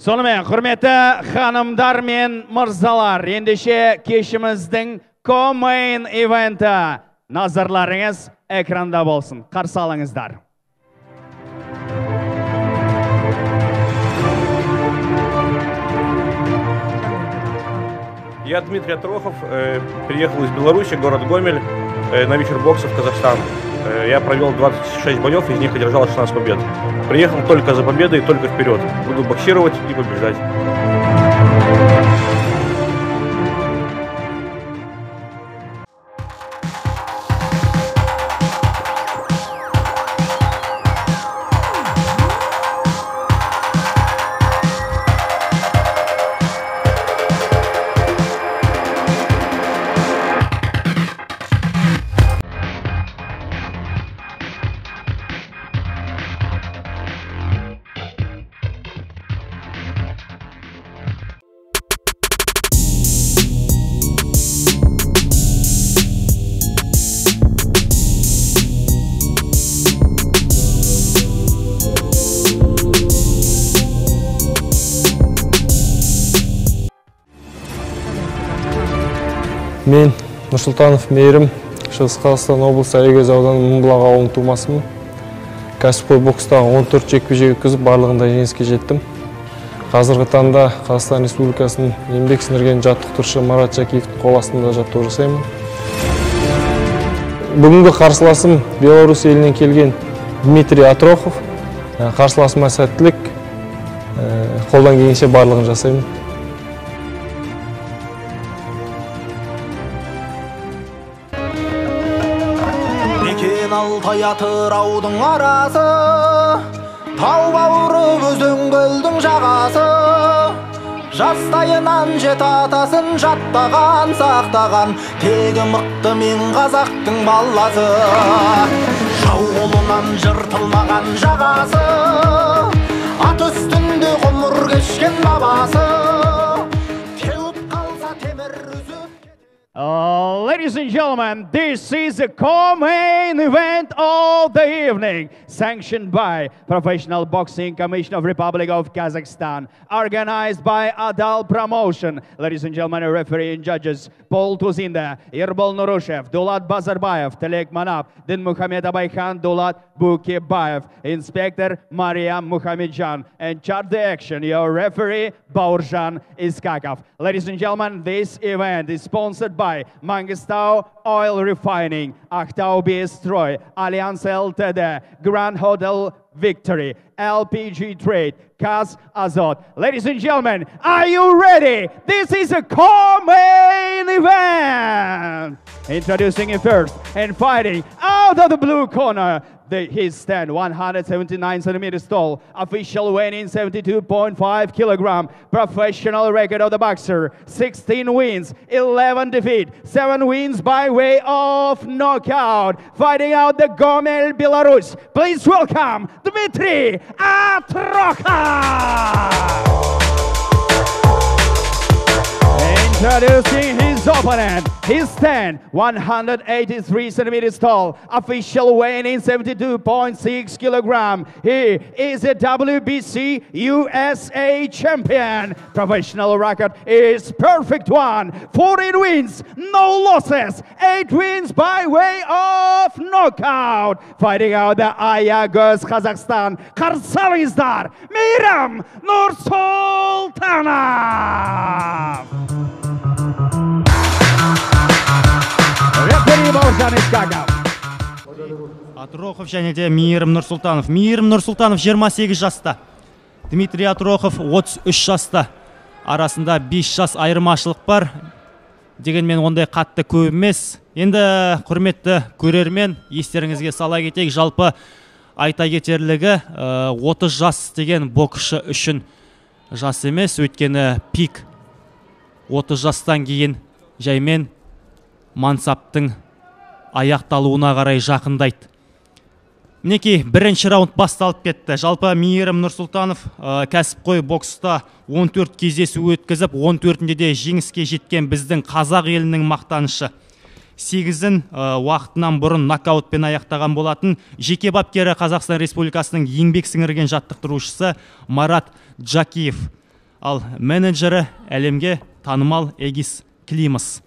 Сонымен, құрметті ханымдар мен мырзалар, ендеше кешіміздің Co-Main Event'і назарларыңыз экранда болсын. Қарсы алыңыздар. Я Дмитрий Отрохов, приехал из Беларуси, город Гомель, на вечер бокса в Казахстан. Я провел 26 боев, из них одержал 16 побед. Приехал только за победой, только вперед. Буду боксировать и побеждать. Мен Нұрсұлтанов Мейірім, Шығыс Қазақстан облысы Аягөз ауданы Мыңбұлақ ауылының тумасымын. Кәсіпқой бокста 14 жекпе-жек өткізіп, барлығында жеңіске жеттім. Қазіргі таңда Қазақстан Республикасының еңбек сіңірген жаттықтырушы Марат Жакиевтің қол астында жаттығу жасаймын. Бүгінгі қарсыласым Беларусь елінен келген Дмитрий Отрохов. Қарсыласыма сәттілік, қолдан келгенше барлығын жасаймын. Алтай атыраудың арасы, тау бауыры өзен көлдің жағасы. Жастайынан жет атасын жаттаған, сақтаған, тегі мықты мен қазақтың баласы. Жау қолынан жыртылмаған жағасы, ат үстінде ғұмыр кешкен бабасы. Теуіп қалса темір үзіп. Ladies and gentlemen, this is the Co-Main Event of the evening, sanctioned by Professional Boxing Commission of Republic of Kazakhstan, organized by Adal Promotion. Ladies and gentlemen, referee and judges, Paul Tuzinda, Irbol Nurushev, Dulat Bazarbayev, Telek Manap, Din Muhammad Abayhan, Dulat Bukibayev, Inspector Mariam Muhammadjan, and chart the action, your referee, Baurjan Iskakov. Ladies and gentlemen, this event is sponsored by Mangistau Oil Refining, Aktau Biestroy, Allianz Ltd, Grand Hotel Victory, LPG Trade, Kaz Azot. Ladies and gentlemen, are you ready? This is a Co-Main Event! Introducing him first and fighting out of the blue corner. His stand 179 centimeters tall, official weight in 72.5 kilogram, professional record of the boxer, 16 wins, 11 defeat, 7 wins by way of knockout, fighting out the Gomel, Belarus. Please welcome Dmitry Otrokov! Introducing his opponent, his stand 183 centimeters tall, official weight in 72.6 kilogram. He is a WBC USA champion. Professional record is perfect one. 14 wins, no losses, 8 wins by way of knockout. Fighting out the Aягөз Kazakhstan. Қарсы алыңыздар, Мейірім Нұрсұлтанов! Отрохов және де Мейірім Нұрсұлтанов. Мейірім Нұрсұлтанов 28 жаста. Дмитрий Отрохов 33 жаста. Арасында 5 жас айырмашылық бар. Дегенмен ондай қатты көп емес. Енді құрметті көрермен, естеріңізге сала кетейік. Жалпы айта кетерлігі 30 жас деген боксшы үшін жас емес. Өйткені пик 30 жастан кейін жаймен мансаптың аяқталуына қарай жақындайды. Мінекей, бірінші раунд басталып кетті. Жалпы Мейірім Нұрсұлтанов кәсіпқой бокста 14 кездесу өткізіп, 14-інде де жеңіске жеткен біздің қазақ елінің мақтанышы. 8-ін уақытынан бұрын нокаутпен аяқтаған болатын. Жеке бапкері Қазақстан Республикасының еңбек сіңірген жаттықтырушысы Марат Жакиев. ал менеджері әлемге танымал Эгис Климас.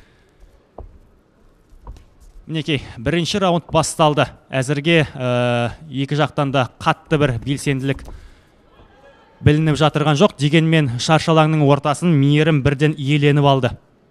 Мінекей, бірінші раунд басталды. Әзірге екі жақтан да қатты бір белсенділік білініп жатырған жоқ. Дегенмен шаршалаңның ортасын Мейірім бірден иеленіп алды.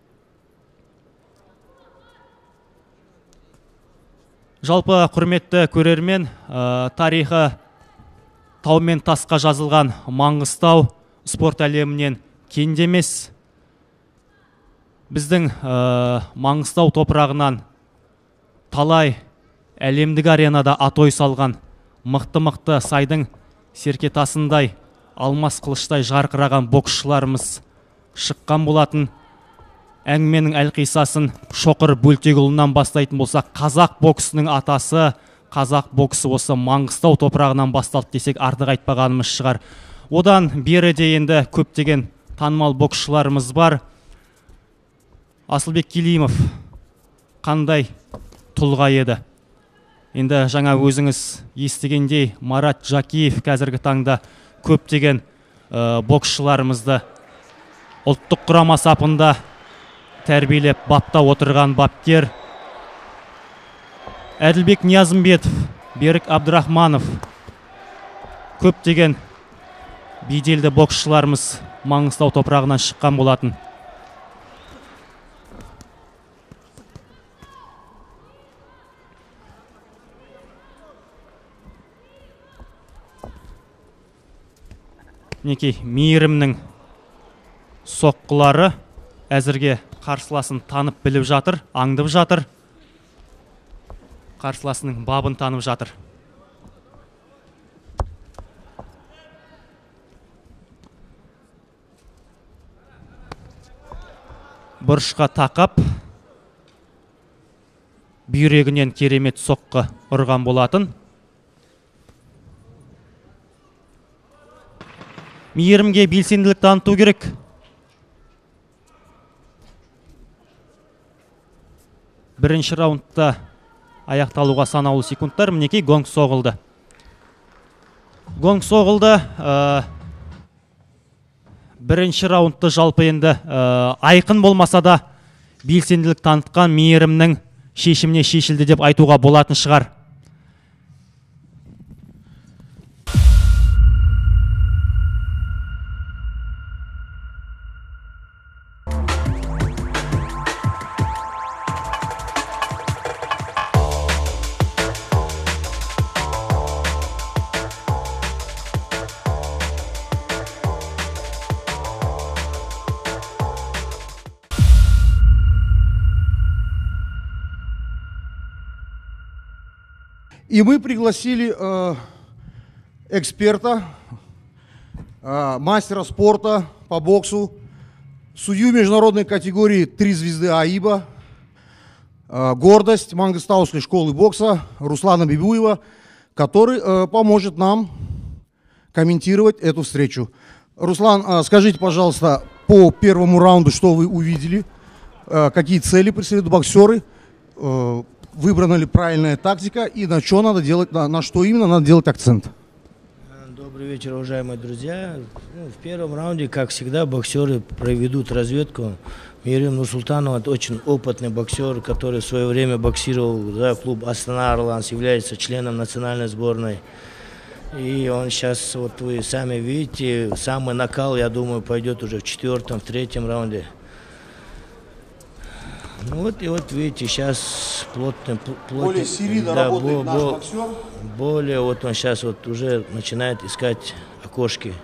Жалпы құрметті көрермен, тарихы тау мен тасқа жазылған Маңғыстау спорт әлемінен кенде емес. Біздің Маңғыстау топырағынан талай әлемдік аренада атой салған мықты сайдың серкетасындай, алмас қылыштай жарқыраған боксшыларымыз шыққан болатын. Әңгіменің әлқисасын Шоқыр Бөлтекұлынан бастайтын болса, қазақ боксының атасы, қазақ боксы осы Маңғыстау топырағынан басталды десек артық айтпағанымыз шығар. Одан бері де енді көптеген танымал боксшыларымыз бар. Асылбек Келимов қандай тұлға еді. Енді жаңа өзіңіз естігендей, Марат Жакиев қазіргі таңда көптеген боксшыларымызды ұлттық құрама сапында тәрбиелеп бапта отырған бапкер. Әділбек Ниязымбетов, Берік Абдрахманов, көптеген беделді боксшыларымыз Маңғыстау топырағынан шыққан болатын. Мінекей, Мейірімнің соққылары әзірге қарсыласын танып біліп жатыр, аңдып жатыр. Қарсыласының бабын танып жатыр. Бұрышқа тақап, бүйрегінен керемет соққы ұрған болатын. Мейірімге белсенділік таныту керек. Бірінші раундта аяқталуға санаулы секундтар. Мінекей, гонг соғылды. Гонг соғылды. Бірінші раундты жалпы енді айқын болмаса да белсенділік танытқан Мейірімнің шешіміне шешілді деп айтуға болатын шығар. И мы пригласили эксперта, мастера спорта по боксу, судью международной категории 3 звезды АИБа, гордость Мангостауской школы бокса Руслана Бибуева, который поможет нам комментировать эту встречу. Руслан, скажите, пожалуйста, по первому раунду, что вы увидели, какие цели преследуют боксеры, выбрана ли правильная тактика и на что надо делать, на что именно надо делать акцент? Добрый вечер, уважаемые друзья. В первом раунде, как всегда, боксеры проведут разведку. Мейірім Нурсултанов – это очень опытный боксер, который в свое время боксировал за клуб Астана Орланс, является членом национальной сборной. И он сейчас, вот вы сами видите, самый накал, я думаю, пойдет уже в 4-м, в 3-м раунде. Ну вот, и вот видите, сейчас плотно более серийно работает наш боксер. Более, вот он сейчас вот уже начинает искать окошки.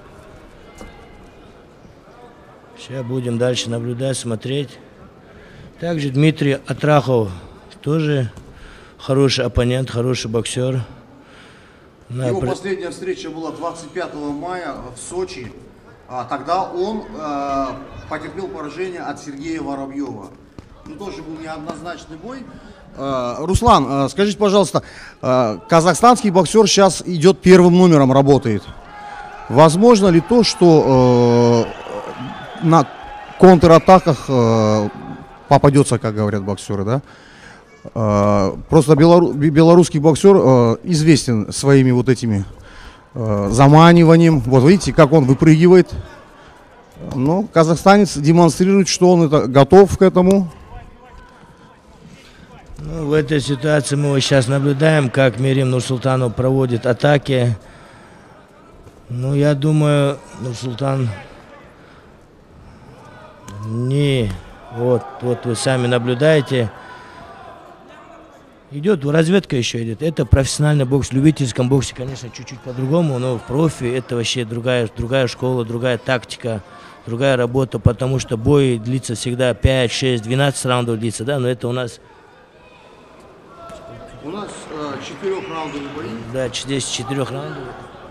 Сейчас будем дальше наблюдать, смотреть. Также Дмитрий Атрахов, тоже хороший оппонент, хороший боксер. Его последняя встреча была 25 мая в Сочи. Тогда он потерпел поражение от Сергея Воробьева. Ну, тоже был неоднозначный бой. Руслан, скажите, пожалуйста, казахстанский боксер сейчас идет первым номером, работает. Возможно ли то, что на контратаках попадется, как говорят боксеры, да? Просто белорусский боксер известен своими вот этими заманиванием. Вот видите, как он выпрыгивает Ну, казахстанец демонстрирует, что он готов к этому. Ну, в этой ситуации мы вот сейчас наблюдаем, как Мерим Нурсултанов проводит атаки. Ну, я думаю, Нурсултан не... Вот вы сами наблюдаете. Идет разведка еще идет. Это профессиональный бокс. В любительском боксе, конечно, чуть-чуть по-другому, но в профи это вообще другая школа, другая тактика, другая работа, потому что бой длится всегда 5, 6, 12 раундов длится, да, но это у нас... У нас 4-раундовый бой. Да, здесь 4 раундов.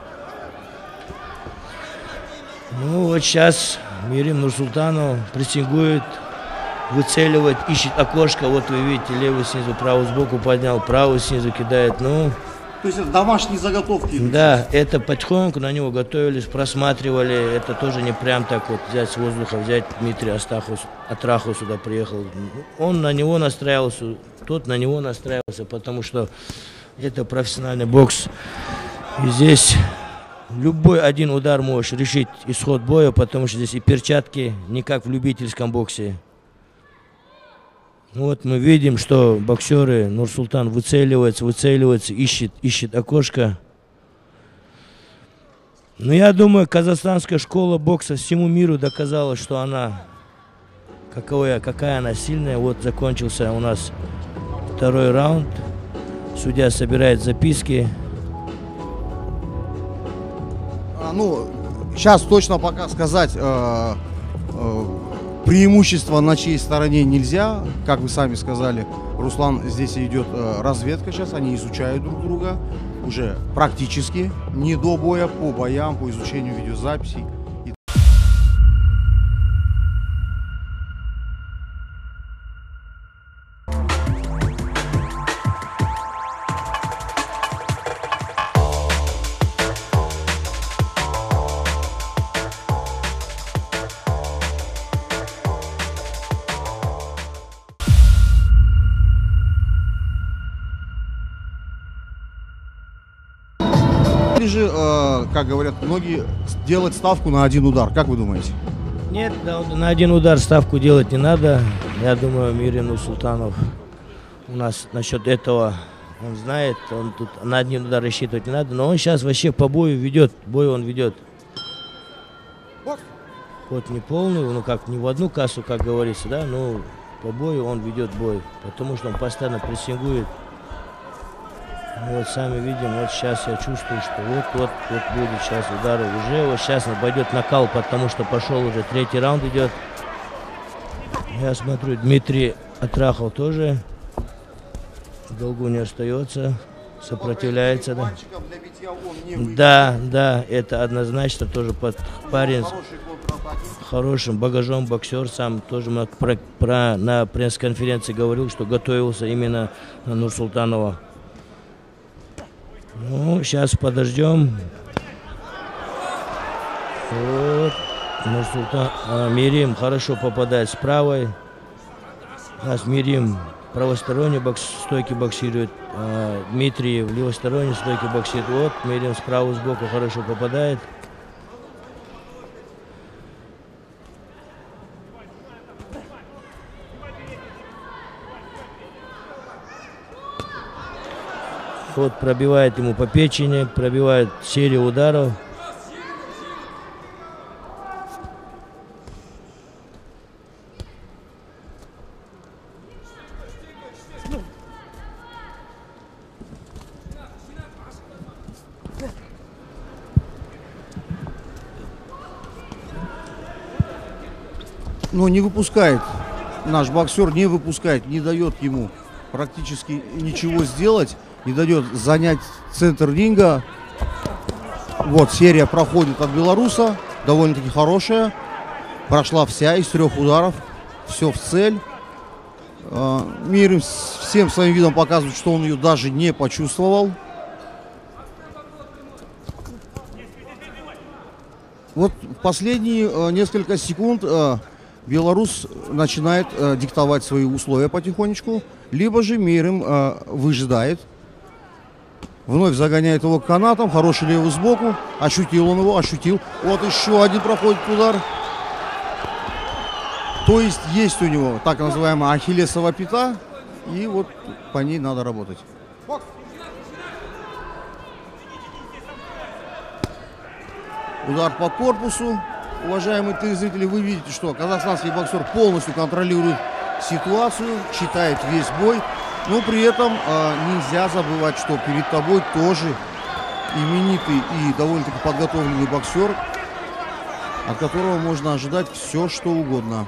Ну вот сейчас Мерим Нурсултанов прессингует, выцеливает, ищет окошко. Вот вы видите, левый снизу, правый сбоку поднял, правый снизу кидает. Ну, то есть это домашние заготовки? Да, это потихоньку на него готовились, просматривали. Это тоже не прям так вот взять с воздуха, взять Дмитрий Атрахов сюда приехал. Он на него настраивался, тот на него настраивался, потому что это профессиональный бокс. И здесь любой один удар можешь решить исход боя, потому что здесь и перчатки не как в любительском боксе. Вот мы видим, что боксеры, Нурсултан выцеливается, ищет окошко. Но я думаю, казахстанская школа бокса всему миру доказала, что она, какая она сильная. Вот закончился у нас 2-й раунд. Судья собирает записки. Ну, сейчас точно пока сказать преимущество на чьей стороне нельзя. Как вы сами сказали, Руслан, здесь идет разведка сейчас, они изучают друг друга уже практически, не до боя, по боям, по изучению видеозаписей. Или же, как говорят многие, делать ставку на один удар. Как вы думаете? Нет, на один удар ставку делать не надо. Я думаю, Мерим Нурсултанов у нас насчет этого, он знает, он тут на один удар рассчитывать не надо. Но он сейчас вообще по бою ведет, бой он ведет. Вот не полный, ну как не в одну кассу, как говорится, да, но по бою он ведет бой, потому что он постоянно прессингует. Вот сами видим, вот сейчас я чувствую, что вот будет сейчас удары уже, вот сейчас пойдет накал, потому что пошел уже 3-й раунд идет. Я смотрю, Дмитрий Атрахов тоже в долгу не остается, сопротивляется. Да, это однозначно тоже парень с хорошим багажом, боксер, сам тоже на пресс-конференции говорил, что готовился именно на Нурсултанова. Ну, сейчас подождем. Вот. Мерим хорошо попадает с правой. У нас Мерим правосторонний стойки боксирует. Дмитрий в левосторонней стойке боксирует. Вот, Мерим с правой сбоку хорошо попадает. Вот пробивает ему по печени, пробивает серию ударов. Но не выпускает, наш боксер не выпускает, не дает ему практически ничего сделать. Не дает занять центр ринга. Вот, серия проходит от белоруса. Довольно-таки хорошая. Прошла вся из 3 ударов. Все в цель. Мерим всем своим видом показывает, что он ее даже не почувствовал. Вот последние несколько секунд белорус начинает диктовать свои условия потихонечку. Либо же Мерим выжидает. Вновь загоняет его к канатам. Хороший левый сбоку. Ощутил он его, ощутил. Вот еще один проходит удар. То есть у него так называемая ахиллесова пята, и вот по ней надо работать. Удар по корпусу. Уважаемые телезрители, вы видите, что казахстанский боксер полностью контролирует ситуацию, читает весь бой, но при этом нельзя забывать, что перед тобой тоже именитый и довольно-таки подготовленный боксер, от которого можно ожидать все, что угодно.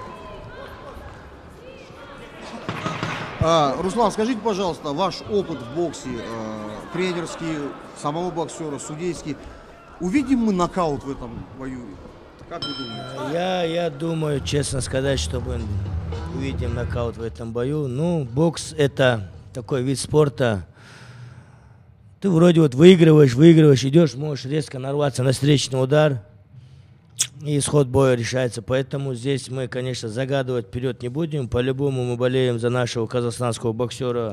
Руслан, скажите, пожалуйста, ваш опыт в боксе, тренерский, самого боксера, судейский, увидим мы нокаут в этом бою? Как вы думаете? Я думаю, честно сказать, что мы увидим нокаут в этом бою. Ну, бокс — это такой вид спорта. Ты вроде вот выигрываешь, идешь, можешь резко нарваться на встречный удар, и исход боя решается. Поэтому здесь мы, конечно, загадывать вперед не будем. По-любому мы болеем за нашего казахстанского боксера.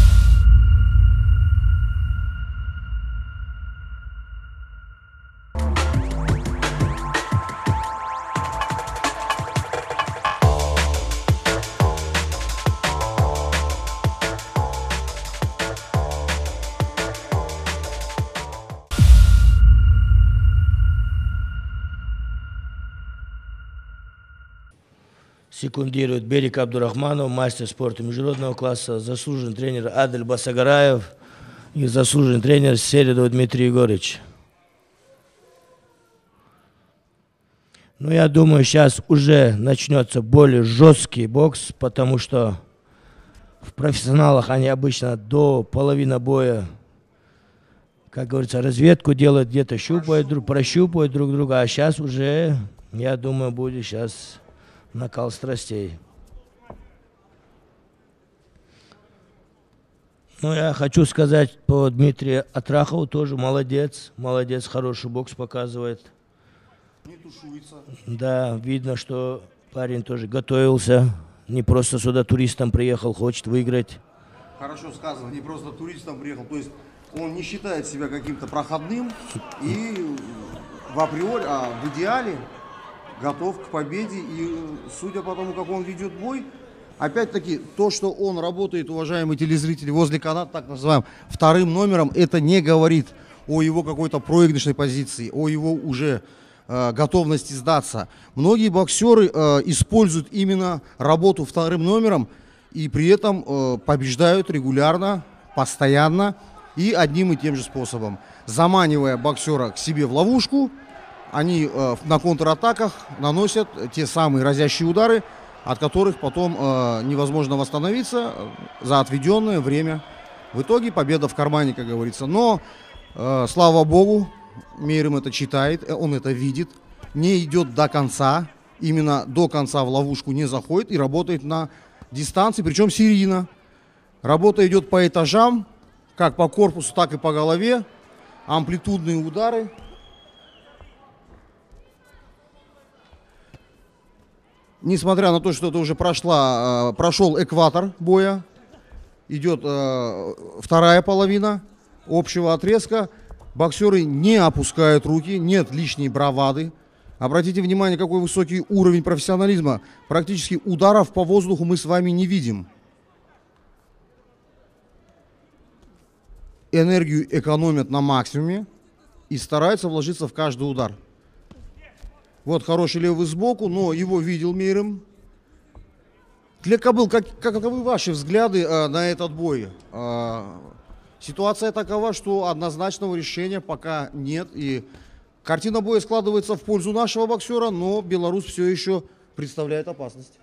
Секундирует Берик Абдурахманов, мастер спорта международного класса, заслуженный тренер Адель Басагараев и заслуженный тренер Селидов Дмитрий Егорович. Ну, я думаю, сейчас уже начнется более жесткий бокс, потому что в профессионалах они обычно до половины боя, как говорится, разведку делают, где-то прощупывают друг друга, а сейчас уже, я думаю, будет сейчас накал страстей. Ну, я хочу сказать по Дмитрию Атрахову тоже молодец, хороший бокс показывает. Не тушуется. Да, видно, что парень тоже готовился, не просто сюда туристом приехал, хочет выиграть. Хорошо сказано, не просто туристом приехал, то есть он не считает себя каким-то проходным и в априори, в идеале готов к победе, и судя по тому, как он ведет бой, опять-таки, то, что он работает, уважаемые телезрители, возле каната, так называемым вторым номером, это не говорит о его какой-то проигрышной позиции, о его уже готовности сдаться. Многие боксеры используют именно работу вторым номером и при этом побеждают регулярно, постоянно и одним и тем же способом. Заманивая боксера к себе в ловушку, они на контратаках наносят те самые разящие удары, от которых потом невозможно восстановиться за отведенное время. В итоге победа в кармане, как говорится. Но, слава богу, Мейрим это читает, он это видит, не идет до конца, именно до конца в ловушку не заходит и работает на дистанции, причем серийно. Работа идет по этажам, как по корпусу, так и по голове, амплитудные удары. Несмотря на то, что это уже прошел экватор боя, идет вторая половина общего отрезка, боксеры не опускают руки, нет лишней бравады. Обратите внимание, какой высокий уровень профессионализма. Практически ударов по воздуху мы с вами не видим. Энергию экономят на максимуме и стараются вложиться в каждый удар. Вот хороший левый сбоку, но его видел Мейрим. Для Кобыл, каковы ваши взгляды на этот бой? Ситуация такова, что однозначного решения пока нет. И картина боя складывается в пользу нашего боксера, но Беларусь все еще представляет опасность.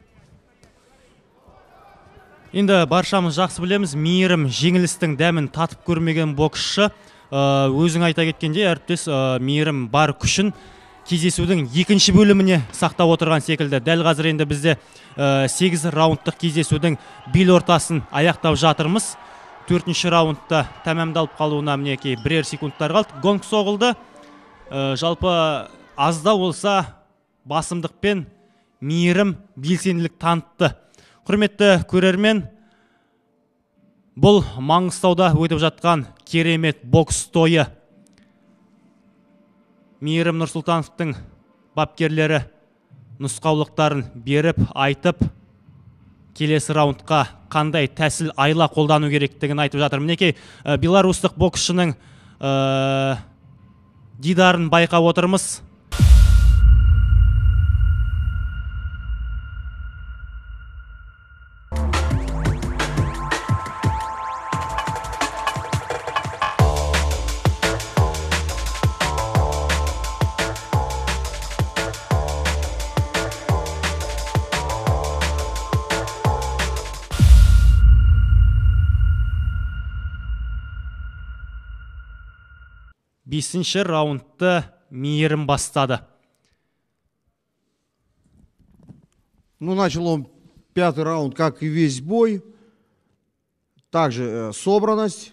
Енді баршамыз жақсы білеміз, Мейрим жеңілістің дәмін татып көрмеген боксшы. Өзің айта кеткенде, әріптес, Мейрим бар күшін кездесудің екінші бөліміне сақтап отырған секілді. Дәл қазір енді бізде 8 раундтық кездесудің бел ортасын аяқтап жатырмыз. 4-ші раундта тәмамдалып қалуына мінекей бірер секундтар қалды. Гонг соғылды. Жалпы азда болса басымдықпен Мейрим белсенділік танытты. Құрметті көрермен, бұл Маңғыстауда өтіп жатқан керемет бокс тойы. Мейрим Нұрсұлтановтың бапкерлері нұсқаулықтарын беріп, айтып, келесі раундқа қандай тәсіл айла қолдану керектігін айтып жатыр. Мінекей, беларустық боксшының дидарын байқап отырмыз. Бесінші раундты Мейірім бастады. Ну, начал он 5-й раунд, как и весь бой. Также собранность,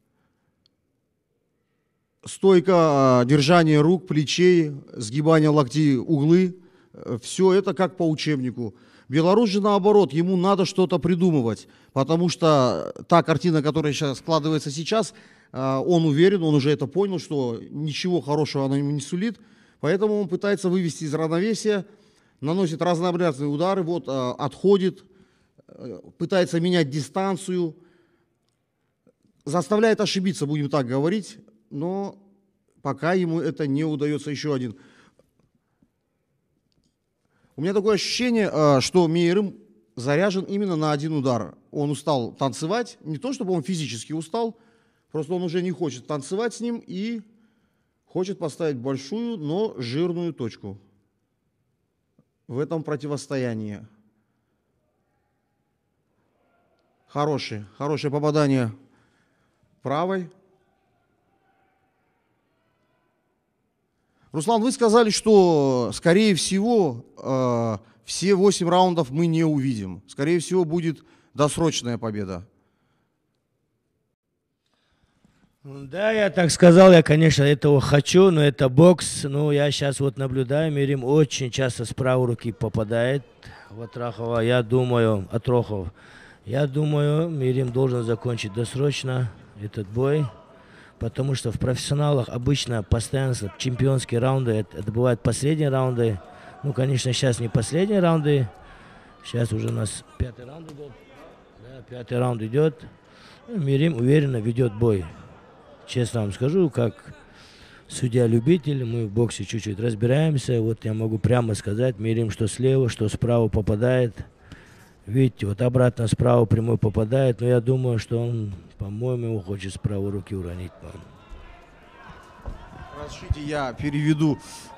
стойка, держание рук, плечей, сгибание локтей, углы. Все это как по учебнику. Беларусь же наоборот, ему надо что-то придумывать, потому что та картина, которая сейчас складывается сейчас, он уверен, он уже это понял, что ничего хорошего она ему не сулит, поэтому он пытается вывести из равновесия, наносит разнообразные удары, вот отходит, пытается менять дистанцию, заставляет ошибиться, будем так говорить, но пока ему это не удается. Еще один. У меня такое ощущение, что Мейірім заряжен именно на один удар. Он устал танцевать, не то чтобы он физически устал, просто он уже не хочет танцевать с ним и хочет поставить большую, но жирную точку в этом противостоянии. Хорошее попадание правой. Руслан, вы сказали, что, скорее всего, все 8 раундов мы не увидим. Скорее всего, будет досрочная победа. Да, я так сказал, я, конечно, этого хочу, но это бокс. Ну, я сейчас вот наблюдаю, Мейірім очень часто с правой руки попадает в Атрахова. Я думаю, Мейірім должен закончить досрочно этот бой, потому что в профессионалах обычно постоянно чемпионские раунды, это бывают последние раунды. Ну, конечно, сейчас не последние раунды, сейчас уже у нас 5-й раунд идет. Да, 5-й раунд идет. Мейірім уверенно ведет бой. Честно вам скажу, как судья-любитель, мы в боксе чуть-чуть разбираемся. Вот я могу прямо сказать, Мейірім, что слева, что справа попадает. Видите, вот обратно справа прямой попадает, но я думаю, что он, по-моему, его хочет с правой руки уронить. Разрешите, я переведу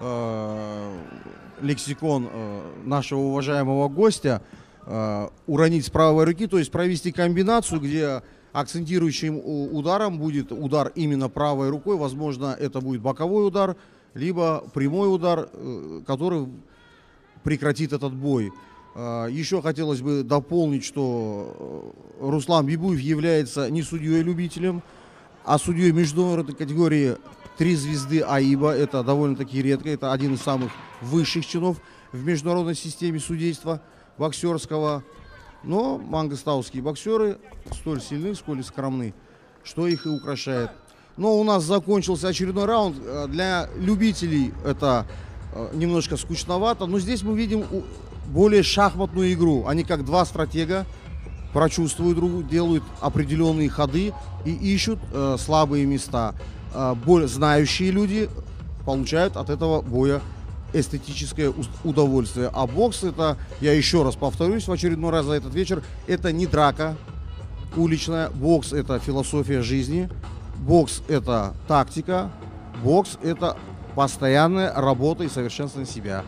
лексикон нашего уважаемого гостя. Уронить с правой руки, то есть провести комбинацию, где акцентирующим ударом будет удар именно правой рукой. Возможно, это будет боковой удар, либо прямой удар, который прекратит этот бой. Еще хотелось бы дополнить, что Руслан Бибуев является не судьей-любителем, а судьей международной категории 3 звезды АИБа. Это довольно-таки редко, это один из самых высших чинов в международной системе судейства боксерского. Но мангостауские боксеры столь сильны, сколь и скромны, что их и украшает. Но у нас закончился очередной раунд. Для любителей это немножко скучновато, но здесь мы видим более шахматную игру. Они как два стратега прочувствуют друг друга, делают определенные ходы и ищут слабые места. Более знающие люди получают от этого боя эстетическое удовольствие. А бокс это, я еще раз повторюсь в очередной раз за этот вечер, это не драка уличная. Бокс это философия жизни. Бокс это тактика. Бокс это постоянная работа и совершенствование себя.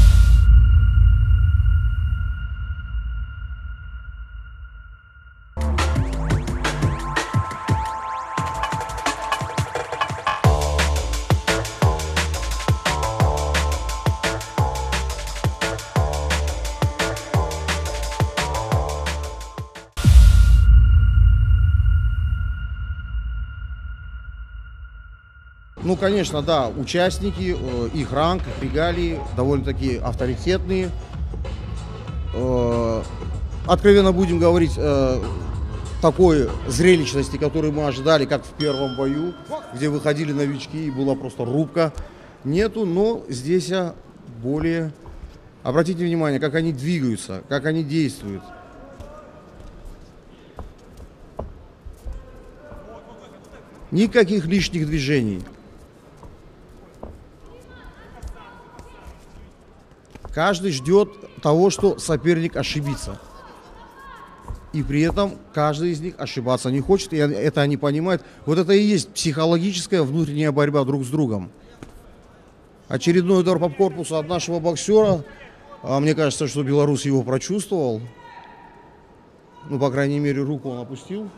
Ну, конечно, да, участники, их ранг, их регалии довольно-таки авторитетные. Откровенно будем говорить, такой зрелищности, которую мы ожидали, как в первом бою, где выходили новички и была просто рубка, нету, но здесь более Обратите внимание, как они двигаются, как они действуют. Никаких лишних движений. Каждый ждет того, что соперник ошибится. И при этом каждый из них ошибаться не хочет, и это они понимают. Вот это и есть психологическая внутренняя борьба друг с другом. Очередной удар по корпусу от нашего боксера. Мне кажется, что белорус его прочувствовал. Ну, по крайней мере, руку он опустил.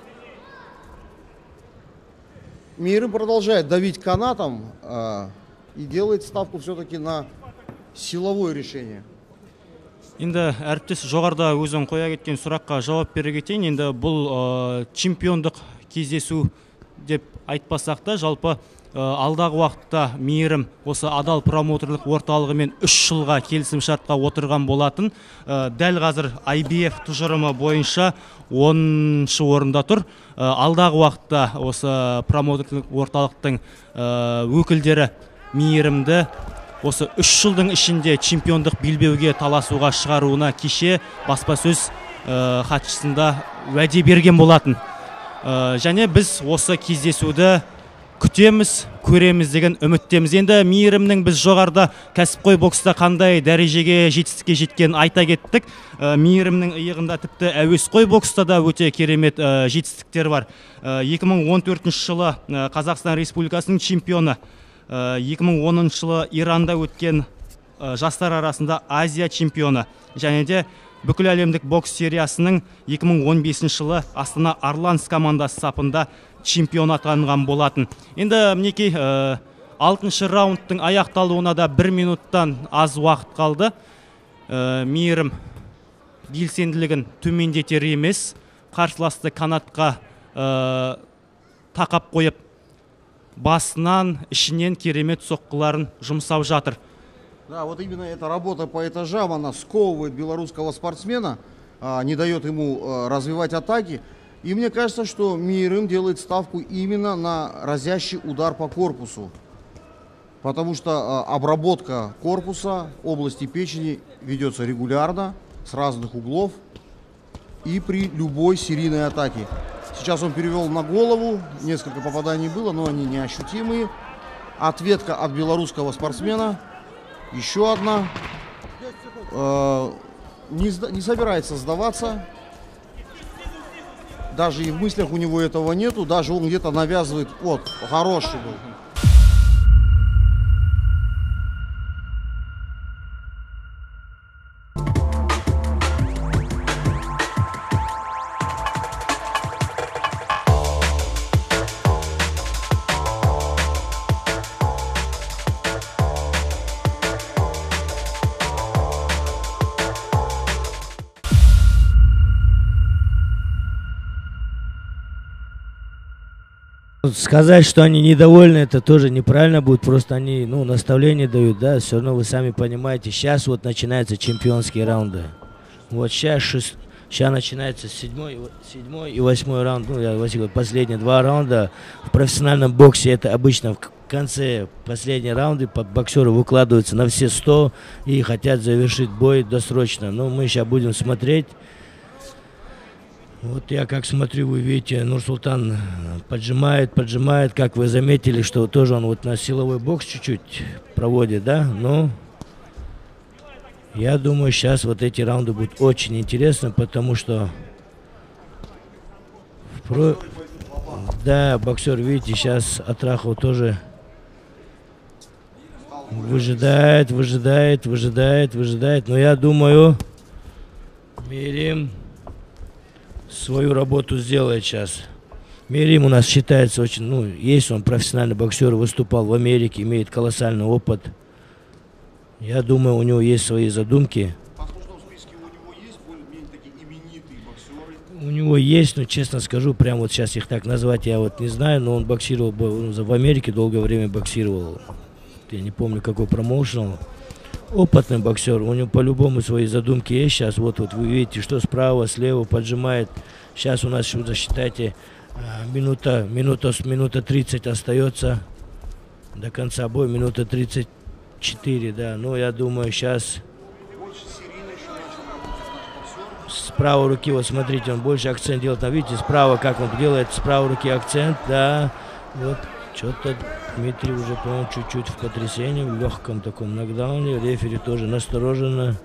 Мейрим продолжает давить канатом и делает ставку все-таки на силовое решение. Енді әріптес жоғарда өзің қоя кеткен сұраққа жауап бере кетейін. Енді бұл чемпиондық кездесу деп айтпасақ та, жалпы алдағы уақытта Мейрім осы Адал промоутерлік орталығымен 3 жылға келісім шартқа отырған болатын. Дәл қазір IBF тұжырымы бойынша 10-шы орында тұр. Алдағы уақытта осы промоутерлік орталықтың өкілдері Мейрімді осы 3 жылдың ішінде чемпиондық белбеуге таласуға шығаруына кеше баспасөз хатшысында уәде берген болатын. Және біз осы кездесуді күтеміз, көреміз деген үміттеміз. Енді Мейрімнің біз жоғарыда кәсіпқой бокста қандай дәрежеге жетістікке жеткен айта кеттік. Мейрімнің иығында тіпті әуесқой бокста да өте керемет жетістіктер бар. 2014 жылы Қазақстан Республикасының чемпионы, 2010 жылы Иранда өткен жастар арасында Азия чемпионы, және де бүкіл әлемдік бокс сериясының 2015 жылы Астана Арланс командасы сапында чемпион атанған болатын. Енді мінекей 6-шы раундтың аяқталуына да 1 минуттан аз уақыт қалды. Мейрім белсенділігін төмендетер емес, қарсыласты канатқа тақап қойып, басынан, ішінен керемет соққыларын жұмсап жатыр. Да, вот именно эта работа по этажам, она сковывает белорусского спортсмена, не дает ему развивать атаки. И мне кажется, что Мейрим делает ставку именно на разящий удар по корпусу. Потому что обработка корпуса, области печени ведется регулярно, с разных углов и при любой серийной атаке. Сейчас он перевел на голову, несколько попаданий было, но они неощутимые. Ответка от белорусского спортсмена, еще одна. Не собирается сдаваться. Даже и в мыслях у него этого нету, даже он где-то навязывает. Вот, хороший был. Сказать, что они недовольны, это тоже неправильно будет, просто они, наставления дают, да, все равно вы сами понимаете, сейчас вот начинаются чемпионские раунды. Вот сейчас начинается 7-й и 8-й раунд, последние 2 раунда. В профессиональном боксе это обычно в конце последние раунды боксеры выкладываются на все 100 и хотят завершить бой досрочно. Но мы сейчас будем смотреть. Вот я как смотрю, вы видите, Нурсултан поджимает, как вы заметили, что тоже он вот на силовой бокс чуть-чуть проводит, да? Но я думаю, сейчас вот эти раунды будут очень интересны, потому что да, боксер, видите, сейчас Атрахов тоже выжидает, но я думаю, Мейрим свою работу сделает сейчас. Мейрим у нас считается очень, есть он профессиональный боксер, выступал в Америке, имеет колоссальный опыт. Я думаю, у него есть свои задумки. Послушно, в списке у него есть более-менее такие именитые боксеры? У него есть, но честно скажу, прям вот сейчас их так назвать я вот не знаю, но он боксировал, в Америке долгое время боксировал. Я не помню, какой промоушен. Опытный боксер, у него по-любому свои задумки есть. Сейчас вот вы видите, что справа, слева поджимает. Сейчас у нас, считайте, минута 30 остается до конца боя, минута 34, да. Ну, я думаю, сейчас правой руки, вот смотрите, он больше акцент делает, там видите, справа, как он делает, с правой руки акцент, да, вот, что-то Дмитрий уже, по-моему, чуть-чуть в потрясении, в легком таком нокдауне, рефери тоже настороженно,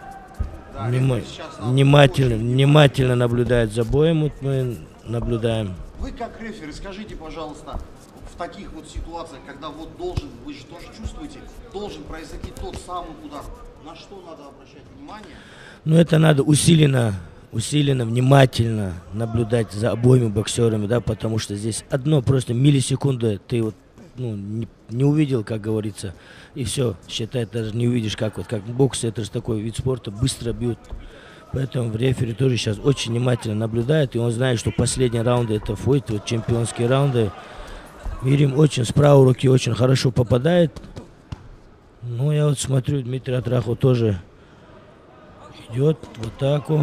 внимательно наблюдает за боем, вот мы наблюдаем. Вы как рефери, скажите, пожалуйста, в таких вот ситуациях, когда вот должен, вы же тоже чувствуете, должен произойти тот самый удар, на что надо обращать внимание? Ну, это надо усиленно, внимательно наблюдать за обоими боксерами, да, потому что здесь одно просто миллисекунды ты вот, ну, не увидел, как говорится, и все, считай, даже не увидишь, как бокс, это же такой вид спорта, быстро бьют. Поэтому рефери тоже сейчас очень внимательно наблюдает, и он знает, что последние раунды это фойт, вот чемпионские раунды. Мирим очень с правой руки очень хорошо попадает. Ну, я вот смотрю, Дмитрий Атрахов тоже идет в атаку.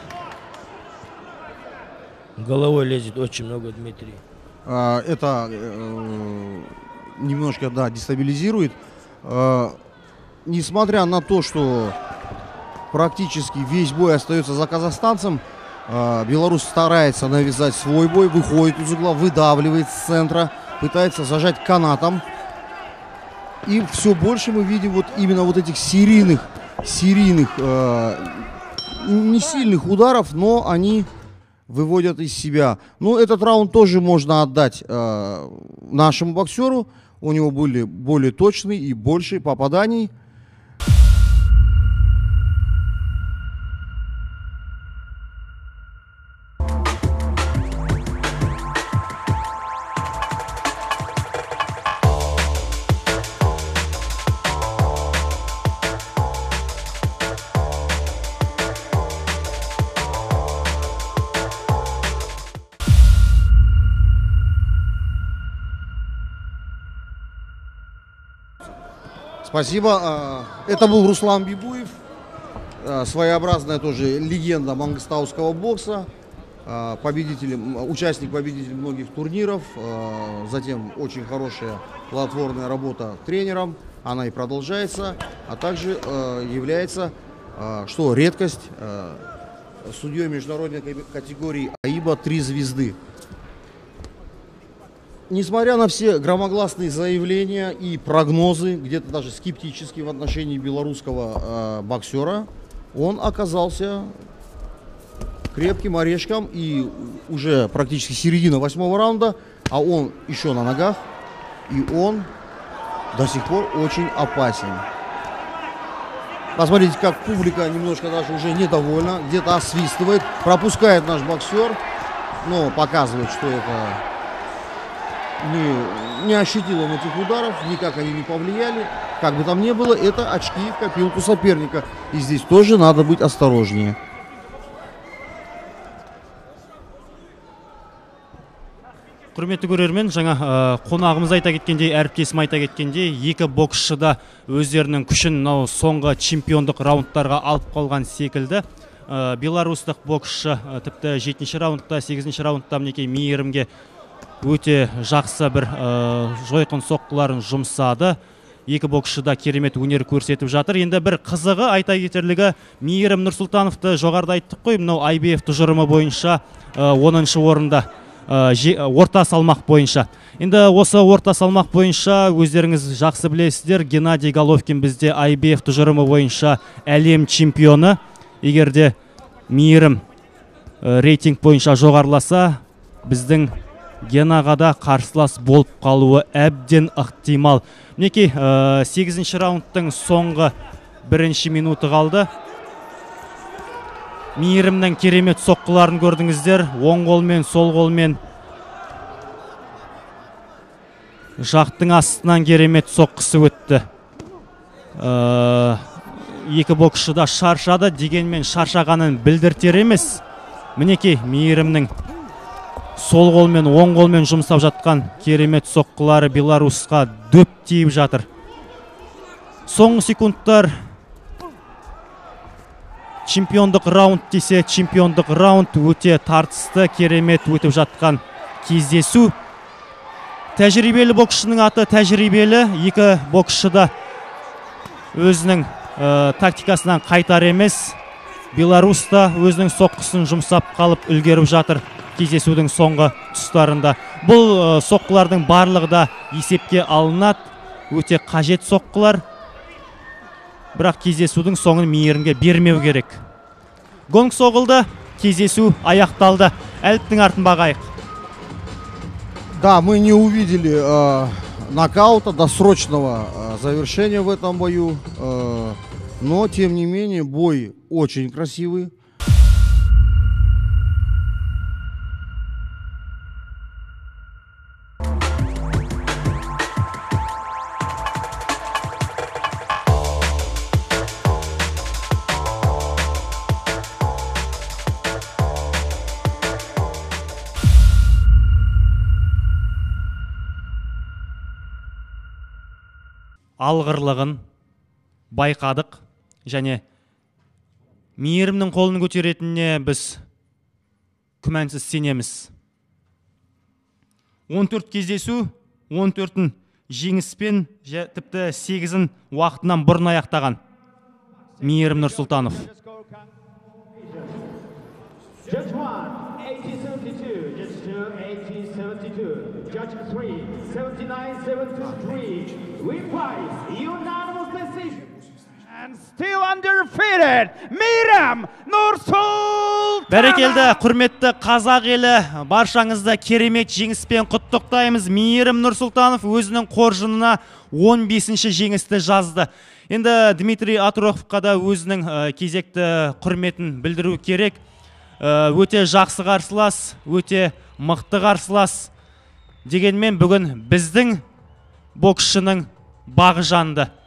Головой лезет очень много Дмитрий. Это немножко, да, дестабилизирует. Несмотря на то, что практически весь бой остается за казахстанцем, белорус старается навязать свой бой, выходит из угла, выдавливает с центра, пытается зажать канатом. И все больше мы видим вот именно вот этих серийных, не сильных ударов, но они выводят из себя. Но этот раунд тоже можно отдать нашему боксеру. У него были более точные и больше попаданий. Спасибо. Это был Руслан Бибуев, своеобразная тоже легенда мангостауского бокса, участник многих турниров, затем очень хорошая плодотворная работа тренером, она и продолжается, а также является, что редкость, судьей международной категории АИБа 3 звезды. Несмотря на все громогласные заявления и прогнозы, где-то даже скептические в отношении белорусского боксера, он оказался крепким орешком, и уже практически середина 8-го раунда, а он еще на ногах, и он до сих пор очень опасен. Посмотрите, как публика немножко даже уже недовольна, где-то освистывает, пропускает наш боксер, но показывает, что это... Не ощутил он этих ударов, никак они не повлияли. Как бы там ни было, это очки в копилку соперника. И здесь тоже надо быть осторожнее. Құрметті көрермен, жаңа қонағымыз айта кеткендей, әріптесім айта кеткендей, екі боксшы да өздерінің күшін соңғы чемпиондық раундтарға алып қалған секілді. Беларустық боксшы тіпті 7-ші раундта, 8-ші раундта мінекей Мейірімге өте жақсы бір жойқын соққыларын жұмсады. Екі боксшы да керемет өнер көрсетіп жатыр. Енді бір қызығы айта кетерлігі, Мейірім Нұрсұлтановты жоғарыда айттық қой, мынау IBF тұжырымы бойынша 10-шы орында, орта салмақ бойынша. Енді осы орта салмақ бойынша өздеріңіз жақсы білесіздер, Геннадий Головкин бізде IBF тұжырымы бойынша әлем чемпионы. Егерде Мейірім рейтинг бойынша жоғарыласа, біздің Генаға да қарсылас болып қалуы әбден ықтимал. Мінекей 8-ші раундтың соңғы 1-ші минуты қалды. Мейірімнің керемет соққыларын көрдіңіздер. Оң қолмен, сол қолмен жақтың астынан керемет соққысы өтті. Екі боксшы да шаршады, дегенмен шаршағанын білдіртер емес. Мінекей Мейірімнің сол қолмен, оң қолмен жұмсап жатқан керемет соққылары Беларусқа дөп тиіп жатыр. Соңғы секундтар чемпиондық раунд десе, чемпиондық раунд өте тартысты, керемет өтіп жатқан кездесу. Тәжірибелі боксшының аты тәжірибелі, екі боксшы да өзінің тактикасынан қайтар емес. Беларусь та өзінің соққысын жұмсап қалып үлгеріп жатыр кездесудің соңғы тұстарында. Бұл соққылардың барлығы да есепке алынады, өте қажет соққылар. Бірақ кездесудің соңын мейірімге бермеу керек. Гонг соғылды, кездесу аяқталды. Әліптің артын бағайық. Да, мы не увидели нокаута, досрочного завершения в этом бою, но тем не менее бой очень красивый. Алғырлығын байқадық және мейірімнің қолын көтеретініне біз күмәнсіз сенеміз. 14 кездесу, 14-ін жеңіспен, тіпті 8-ін уақытынан бұрын аяқтаған Мейірім Нұрсұлтанов. Judge 3, 79-73, win by unanimous decision. And still undefeated, Мейірім Нұрсұлтанов. Бәрекелді, құрметті қазақ елі, баршаңызды керемет жеңіспен құттықтаймыз. Мейірім Нұрсұлтанов өзінің қоржынына 15-ші жеңісті жазды. Енді Дмитрий Атуроховқа да өзінің кезекті құрметін білдіру керек. Өте жақсы қарсылас, өте мықты қарсылас. Дегенмен бүгін біздің боксшының бағы жанды.